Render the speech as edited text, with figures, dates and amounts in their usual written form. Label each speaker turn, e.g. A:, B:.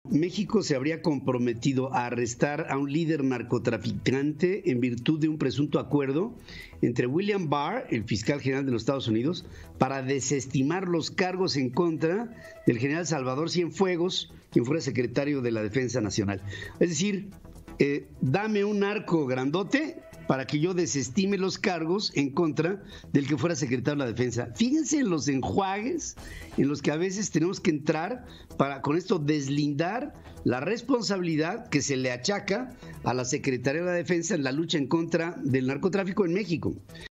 A: México se habría comprometido a arrestar a un líder narcotraficante en virtud de un presunto acuerdo entre William Barr, el fiscal general de los Estados Unidos, para desestimar los cargos en contra del general Salvador Cienfuegos, quien fuera secretario de la Defensa Nacional. Es decir, dame un narco grandote para que yo desestime los cargos en contra del que fuera secretario de la Defensa. Fíjense en los enjuagues en los que a veces tenemos que entrar para con esto deslindar la responsabilidad que se le achaca a la Secretaría de la Defensa en la lucha en contra del narcotráfico en México.